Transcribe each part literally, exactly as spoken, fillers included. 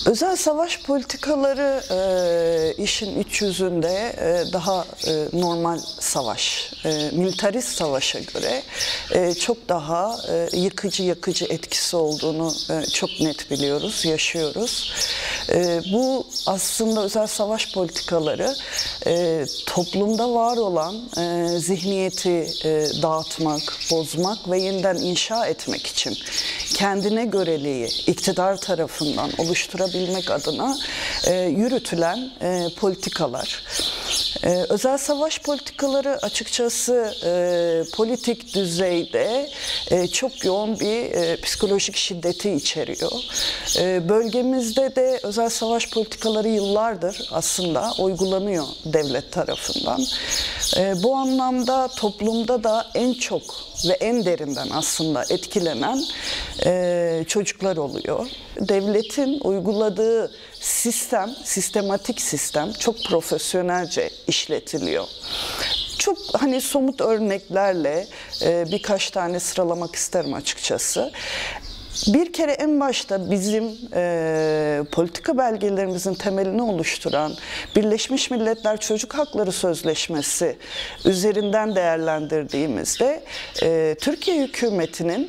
Özel savaş politikaları e, işin iç yüzünde e, daha e, normal savaş, e, militarist savaşa göre e, çok daha e, yıkıcı yakıcı etkisi olduğunu e, çok net biliyoruz, yaşıyoruz. E, bu aslında özel savaş politikaları e, toplumda var olan e, zihniyeti e, dağıtmak, bozmak ve yeniden inşa etmek için kendine göreliği iktidar tarafından oluşturabilmek adına e, yürütülen e, politikalar. E, özel savaş politikaları açıkçası e, politik düzeyde e, çok yoğun bir e, psikolojik şiddeti içeriyor. E, bölgemizde de özel savaş politikaları yıllardır aslında uygulanıyor devlet tarafından. E, bu anlamda toplumda da en çok ve en derinden aslında etkilenen e, çocuklar oluyor. Devletin uyguladığı sistem, sistematik sistem çok profesyonelce işletiliyor. Çok hani somut örneklerle e, birkaç tane sıralamak isterim açıkçası. Bir kere en başta bizim e, politika belgelerimizin temelini oluşturan Birleşmiş Milletler Çocuk Hakları Sözleşmesi üzerinden değerlendirdiğimizde e, Türkiye hükümetinin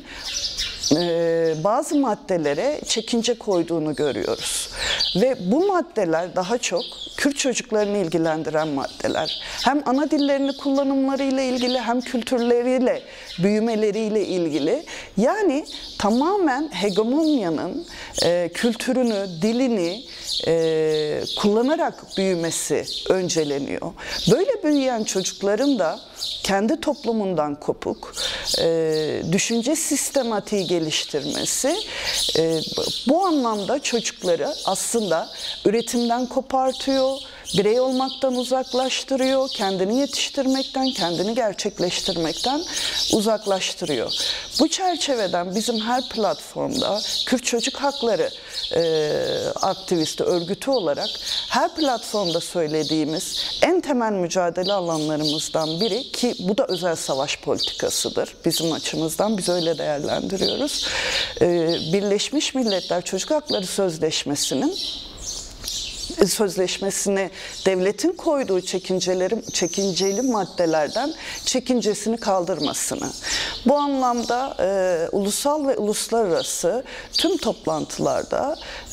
e, bazı maddelere çekince koyduğunu görüyoruz. Ve bu maddeler daha çok Kürt çocuklarını ilgilendiren maddeler. Hem ana dillerini kullanımlarıyla ilgili hem kültürleriyle, büyümeleriyle ilgili. Yani tamamen hegemonyanın e, kültürünü, dilini e, kullanarak büyümesi önceleniyor. Böyle büyüyen çocukların da kendi toplumundan kopuk, e, düşünce sistematiği geliştirmesi e, bu anlamda çocukları aslında üretimden kopartıyor, birey olmaktan uzaklaştırıyor, kendini yetiştirmekten, kendini gerçekleştirmekten uzaklaştırıyor. Bu çerçeveden bizim her platformda Kürt Çocuk Hakları e, aktivisti, örgütü olarak her platformda söylediğimiz en temel mücadele alanlarımızdan biri, ki bu da özel savaş politikasıdır bizim açımızdan, biz öyle değerlendiriyoruz. E, Birleşmiş Milletler Çocuk Hakları Sözleşmesi'nin sözleşmesine devletin koyduğu çekinceleri, çekinceli maddelerden çekincesini kaldırmasını. Bu anlamda e, ulusal ve uluslararası tüm toplantılarda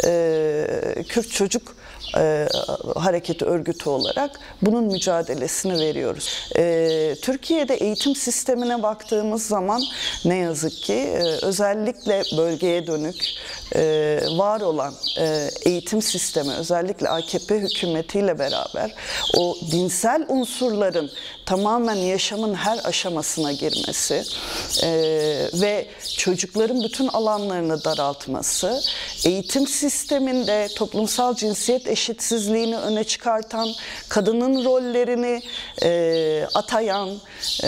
e, Kürt Çocuk E, hareketi örgütü olarak bunun mücadelesini veriyoruz. E, Türkiye'de eğitim sistemine baktığımız zaman ne yazık ki e, özellikle bölgeye dönük e, var olan e, eğitim sistemi, özellikle A K P hükümetiyle beraber o dinsel unsurların tamamen yaşamın her aşamasına girmesi e, ve çocukların bütün alanlarını daraltması, eğitim sisteminde toplumsal cinsiyet eşitsizliğini öne çıkartan, kadının rollerini e, atayan e,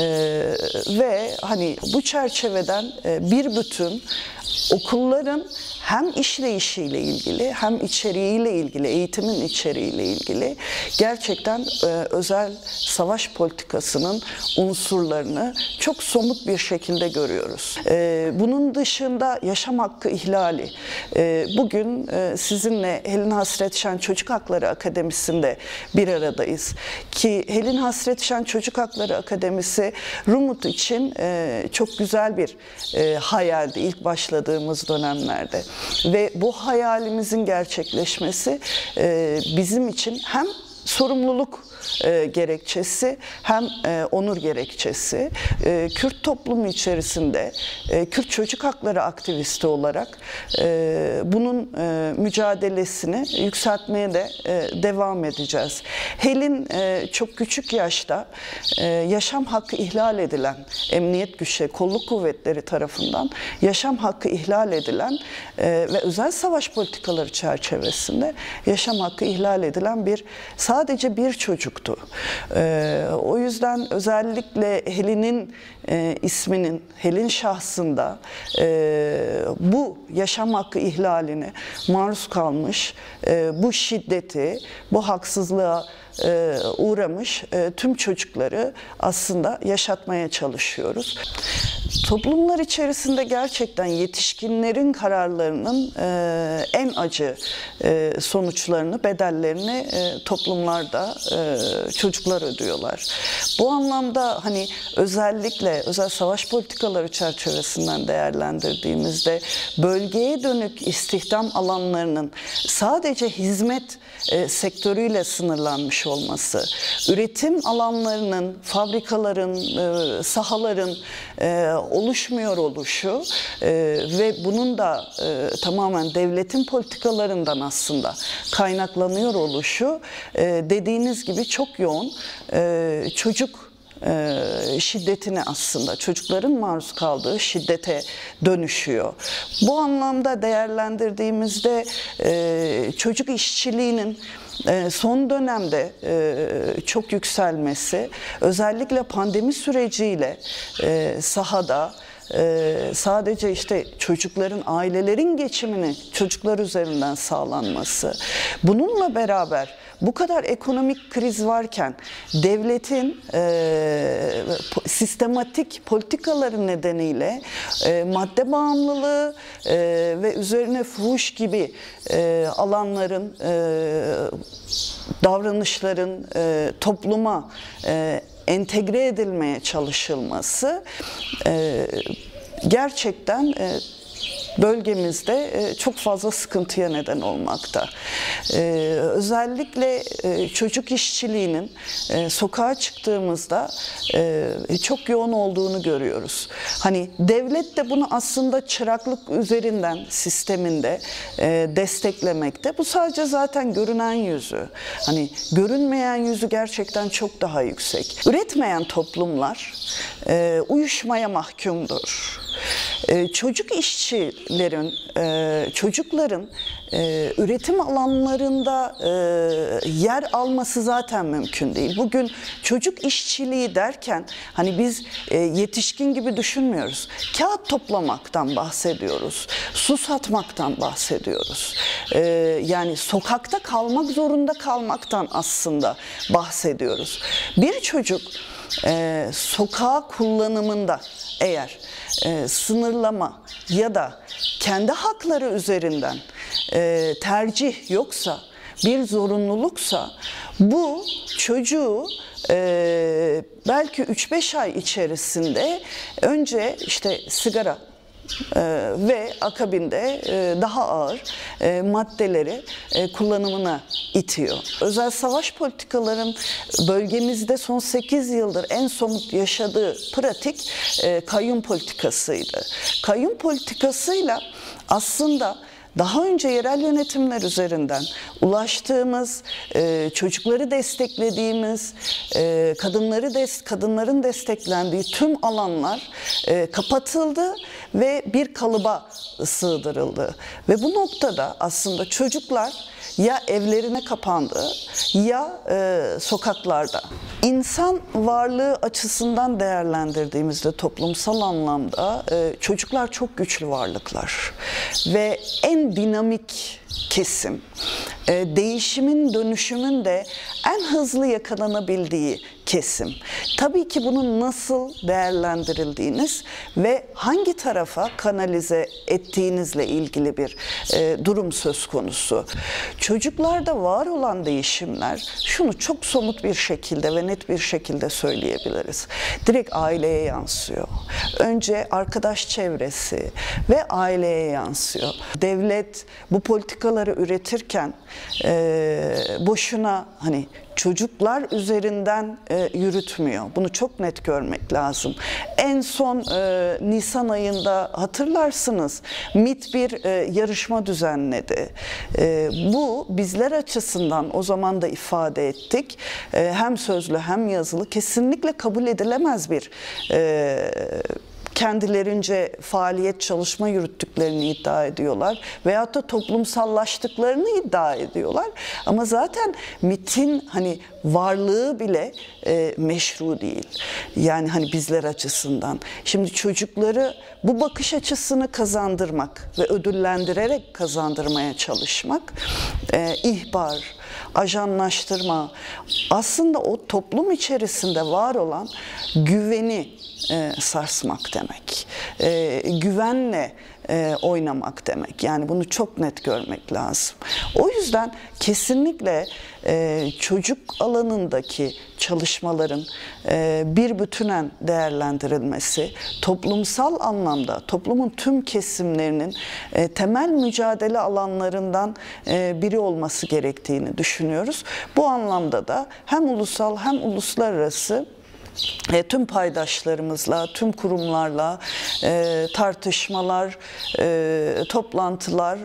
ve hani bu çerçeveden e, bir bütün okulların hem işleyişiyle ilgili hem içeriğiyle ilgili, eğitimin içeriğiyle ilgili gerçekten e, özel savaş politikasının unsurlarını çok somut bir şekilde görüyoruz. E, bunun dışında yaşam hakkı ihlali. E, bugün e, sizinle Helin Hasret Şen Çocuk Hakları Akademisi'nde bir aradayız. Ki Helin Hasret Şen Çocuk Hakları Akademisi Rumut için e, çok güzel bir e, hayaldi ilk başladığımız dönemlerde. Ve bu hayalimizin gerçekleşmesi e, bizim için hem sorumluluk e, gerekçesi hem e, onur gerekçesi. E, Kürt toplumu içerisinde e, Kürt çocuk hakları aktivisti olarak e, bunun e, mücadelesini yükseltmeye de e, devam edeceğiz. Helin e, çok küçük yaşta e, yaşam hakkı ihlal edilen, emniyet güçleri, kolluk kuvvetleri tarafından yaşam hakkı ihlal edilen e, ve özel savaş politikaları çerçevesinde yaşam hakkı ihlal edilen bir sadece bir çocuktu. Ee, o yüzden özellikle Helin'in e, isminin, Helin şahsında e, bu yaşam hakkı ihlaline maruz kalmış, e, bu şiddeti, bu haksızlığa e, uğramış e, tüm çocukları aslında yaşatmaya çalışıyoruz. Toplumlar içerisinde gerçekten yetişkinlerin kararlarının e, en acı e, sonuçlarını, bedellerini e, toplumlarda e, çocuklar ödüyorlar. Bu anlamda hani özellikle özel savaş politikaları çerçevesinden değerlendirdiğimizde bölgeye dönük istihdam alanlarının sadece hizmet e, sektörüyle sınırlanmış olması, üretim alanlarının, fabrikaların, e, sahaların e, oluşmuyor oluşu e, ve bunun da e, tamamen devletin politikalarından aslında kaynaklanıyor oluşu e, dediğiniz gibi çok yoğun e, çocuk e, şiddetine aslında çocukların maruz kaldığı şiddete dönüşüyor. Bu anlamda değerlendirdiğimizde e, çocuk işçiliğinin son dönemde çok yükselmesi, özellikle pandemi süreciyle sahada sadece işte çocukların, ailelerin geçimini çocuklar üzerinden sağlanması, bununla beraber bu kadar ekonomik kriz varken devletin e, sistematik politikaları nedeniyle e, madde bağımlılığı e, ve üzerine fuhuş gibi e, alanların, e, davranışların e, topluma e, entegre edilmeye çalışılması e, gerçekten e, bölgemizde çok fazla sıkıntıya neden olmakta. Özellikle çocuk işçiliğinin sokağa çıktığımızda çok yoğun olduğunu görüyoruz. Hani devlet de bunu aslında çıraklık üzerinden sisteminde desteklemekte. Bu sadece zaten görünen yüzü. Hani görünmeyen yüzü gerçekten çok daha yüksek. Üretmeyen toplumlar uyuşmaya mahkumdur. Çocuk işçilerin, çocukların üretim alanlarında yer alması zaten mümkün değil. Bugün çocuk işçiliği derken hani biz yetişkin gibi düşünmüyoruz. Kağıt toplamaktan bahsediyoruz. Su satmaktan bahsediyoruz. Yani sokakta kalmak zorunda kalmaktan aslında bahsediyoruz. Bir çocuk sokağa kullanımında eğer e, sınırlama ya da kendi hakları üzerinden e, tercih yoksa, bir zorunluluksa bu çocuğu e, belki üç beş ay içerisinde önce işte sigara Ee, ve akabinde e, daha ağır e, maddeleri e, kullanımına itiyor. Özel savaş politikaların bölgemizde son sekiz yıldır en somut yaşadığı pratik e, kayyum politikasıydı. Kayyum politikasıyla aslında daha önce yerel yönetimler üzerinden ulaştığımız, e, çocukları desteklediğimiz, e, kadınları des kadınların desteklendiği tüm alanlar e, kapatıldı ve bir kalıba sığdırıldı. Ve bu noktada aslında çocuklar ya evlerine kapandı ya e, sokaklarda. İnsan varlığı açısından değerlendirdiğimizde toplumsal anlamda e, çocuklar çok güçlü varlıklar ve en dinamik kesim. E, değişimin, dönüşümün de en hızlı yakalanabildiği kesim. Tabii ki bunun nasıl değerlendirildiğiniz ve hangi tarafa kanalize ettiğinizle ilgili bir e, durum söz konusu. Çocuklarda var olan değişimler, şunu çok somut bir şekilde ve net bir şekilde söyleyebiliriz. Direkt aileye yansıyor. Önce arkadaş çevresi ve aileye yansıyor. Devlet bu politikaları üretirken e, boşuna hani çocuklar üzerinden e, yürütmüyor. Bunu çok net görmek lazım. En son e, Nisan ayında hatırlarsınız MİT bir e, yarışma düzenledi. E, bu bizler açısından o zaman da ifade ettik. E, hem sözlü hem yazılı kesinlikle kabul edilemez bir e, kendilerince faaliyet, çalışma yürüttüklerini iddia ediyorlar veyahut da toplumsallaştıklarını iddia ediyorlar. Ama zaten MİT'in hani varlığı bile e, meşru değil. Yani hani bizler açısından. Şimdi çocukları bu bakış açısını kazandırmak ve ödüllendirerek kazandırmaya çalışmak, e, ihbar, ajanlaştırma, aslında o toplum içerisinde var olan güveni e, sarsmak demek. E, güvenle e, oynamak demek. Yani bunu çok net görmek lazım. O yüzden kesinlikle e, çocuk alanındaki çalışmaların e, bir bütünen değerlendirilmesi, toplumsal anlamda toplumun tüm kesimlerinin e, temel mücadele alanlarından e, biri olması gerektiğini düşünüyoruz. Bu anlamda da hem ulusal hem uluslararası E, tüm paydaşlarımızla, tüm kurumlarla e, tartışmalar, e, toplantılar,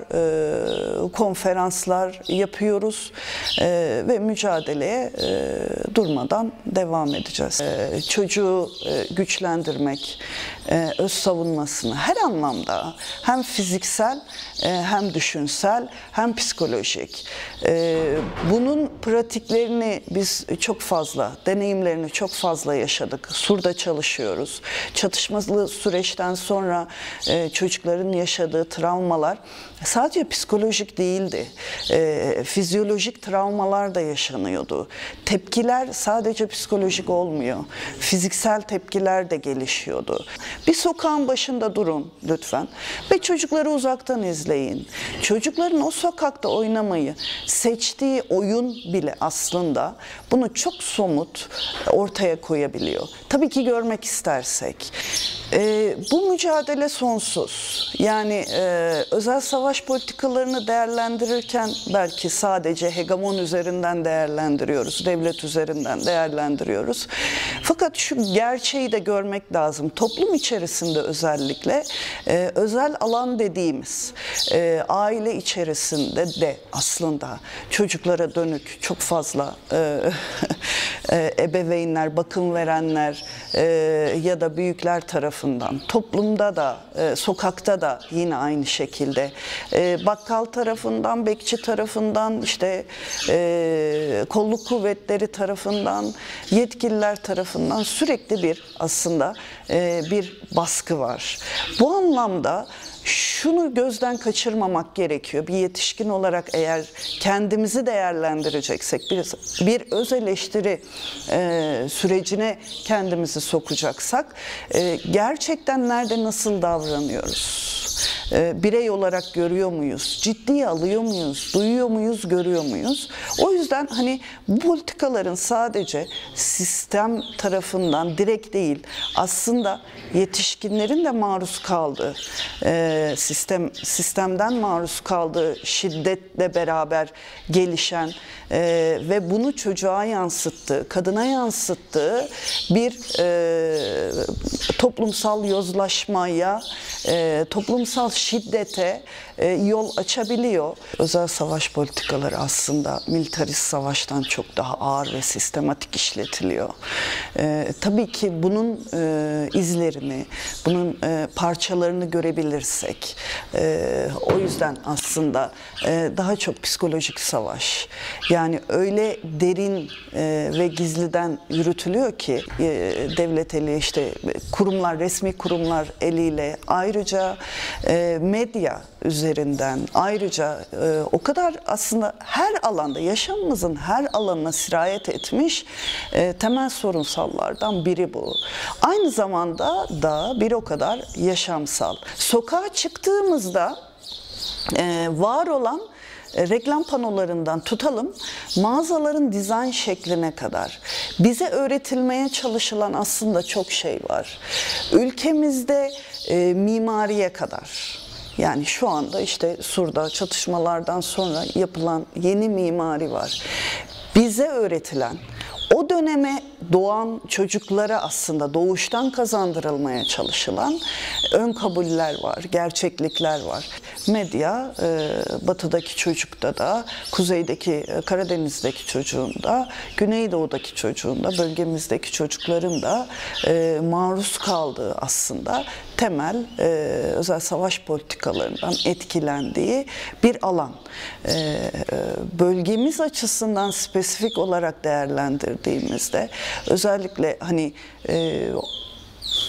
e, konferanslar yapıyoruz e, ve mücadeleye e, durmadan devam edeceğiz. E, çocuğu e, güçlendirmek, e, öz savunmasını her anlamda hem fiziksel e, hem düşünsel hem psikolojik. E, bunun pratiklerini biz çok fazla, deneyimlerini çok fazla yaşadık. Sur'da çalışıyoruz. Çatışmalı süreçten sonra e, çocukların yaşadığı travmalar sadece psikolojik değildi. E, fizyolojik travmalar da yaşanıyordu. Tepkiler sadece psikolojik olmuyor. Fiziksel tepkiler de gelişiyordu. Bir sokağın başında durun lütfen ve çocukları uzaktan izleyin. Çocukların o sokakta oynamayı seçtiği oyun bile aslında bunu çok somut ortaya koyabiliyor. Tabii ki görmek istersek. E, bu mücadele sonsuz. Yani e, özel savaş politikalarını değerlendirirken belki sadece hegemon üzerinden değerlendiriyoruz, devlet üzerinden değerlendiriyoruz. Fakat şu gerçeği de görmek lazım. Toplum içerisinde özellikle e, özel alan dediğimiz e, aile içerisinde de aslında çocuklara dönük çok fazla e, e, ebeveynler, bakım verenler e, ya da büyükler tarafından, toplumda da, e, sokakta da yine aynı şekilde, e, bakkal tarafından, bekçi tarafından, işte e, kolluk kuvvetleri tarafından, yetkililer tarafından sürekli bir aslında e, bir baskı var. Bu anlamda şunu gözden kaçırmamak gerekiyor. Bir yetişkin olarak eğer kendimizi değerlendireceksek, bir, bir öz eleştiri e, sürecine kendimizi sokacaksak, e, gerçekten nerede nasıl davranıyoruz? E, birey olarak görüyor muyuz? Ciddiye alıyor muyuz? Duyuyor muyuz? Görüyor muyuz? O yüzden hani bu politikaların sadece sistem tarafından direkt değil, aslında yetişkinlerin de maruz kaldığı, e, sistem sistemden maruz kaldığı şiddetle beraber gelişen e, ve bunu çocuğa yansıttığı, kadına yansıttığı bir e, toplumsal yozlaşmaya, e, toplumsal şiddete e, yol açabiliyor. Özel savaş politikaları aslında militarist savaştan çok daha ağır ve sistematik işletiliyor. E, tabii ki bunun e, izlerini, bunun e, parçalarını görebilirsek, e, o yüzden aslında e, daha çok psikolojik savaş. Yani öyle derin e, ve gizliden yürütülüyor ki e, devlet eli, işte kurumlar, resmi kurumlar eliyle, ayrıca e, medya üzerinden, ayrıca e, o kadar aslında her alanda, yaşamımızın her alanına sirayet etmiş e, temel sorunsallardan biri bu. Aynı zamanda da bir o kadar yaşamsal. Sokağa çıktığımızda e, var olan e, reklam panolarından tutalım, mağazaların dizayn şekline kadar bize öğretilmeye çalışılan aslında çok şey var. Ülkemizde e, mimariye kadar. Yani şu anda işte Sur'da çatışmalardan sonra yapılan yeni mimari var. Bize öğretilen, o döneme doğan çocuklara aslında doğuştan kazandırılmaya çalışılan ön kabuller var, gerçeklikler var. Medya, e, batıdaki çocukta da, kuzeydeki, Karadeniz'deki çocuğun da, Güneydoğu'daki çocuğun da, bölgemizdeki çocukların da e, maruz kaldığı aslında temel e, özel savaş politikalarından etkilendiği bir alan. E, bölgemiz açısından spesifik olarak değerlendirdiğimizde özellikle hani e,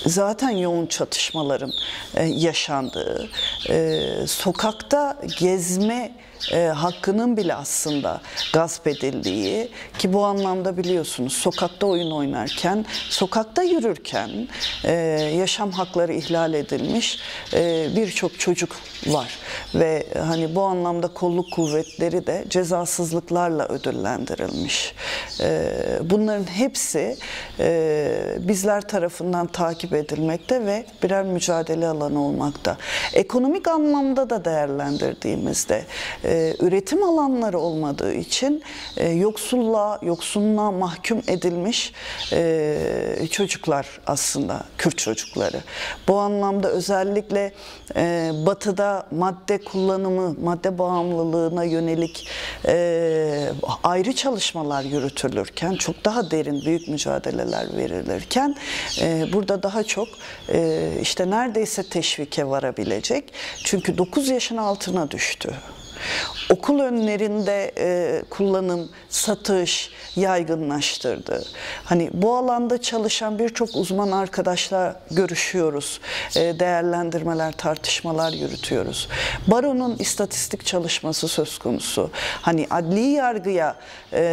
zaten yoğun çatışmaların e, yaşandığı, e, sokakta gezme e, hakkının bile aslında gasp edildiği, ki bu anlamda biliyorsunuz sokakta oyun oynarken, sokakta yürürken e, yaşam hakları ihlal edilmiş e, birçok çocuk var ve hani bu anlamda kolluk kuvvetleri de cezasızlıklarla ödüllendirilmiş. E, bunların hepsi e, bizler tarafından takip edilmekte ve birer mücadele alanı olmakta. Ekonomik anlamda da değerlendirdiğimizde e, üretim alanları olmadığı için e, yoksulluğa, yoksunluğa mahkum edilmiş e, çocuklar aslında, Kürt çocukları. Bu anlamda özellikle e, Batı'da madde kullanımı, madde bağımlılığına yönelik e, ayrı çalışmalar yürütülürken, çok daha derin, büyük mücadeleler verilirken e, burada daha çok e, işte neredeyse teşvike varabilecek. Çünkü dokuz yaşın altına düştü. Okul önlerinde e, kullanım, satış yaygınlaştırdı. Hani bu alanda çalışan birçok uzman arkadaşla görüşüyoruz. E, değerlendirmeler, tartışmalar yürütüyoruz. Baro'nun istatistik çalışması söz konusu. Hani adli yargıya e,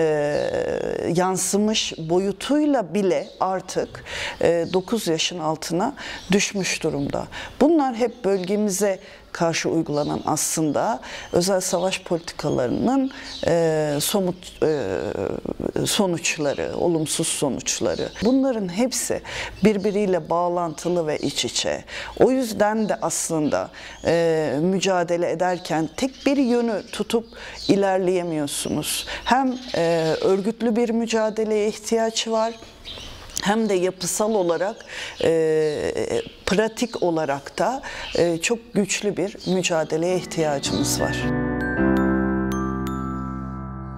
yansımış boyutuyla bile artık e, dokuz yaşın altına düşmüş durumda. Bunlar hep bölgemize karşı uygulanan aslında özel savaş politikalarının e, somut e, sonuçları, olumsuz sonuçları. Bunların hepsi birbiriyle bağlantılı ve iç içe. O yüzden de aslında e, mücadele ederken tek bir yönü tutup ilerleyemiyorsunuz. Hem e, örgütlü bir mücadeleye ihtiyaç var, hem de yapısal olarak, e, pratik olarak da e, çok güçlü bir mücadeleye ihtiyacımız var.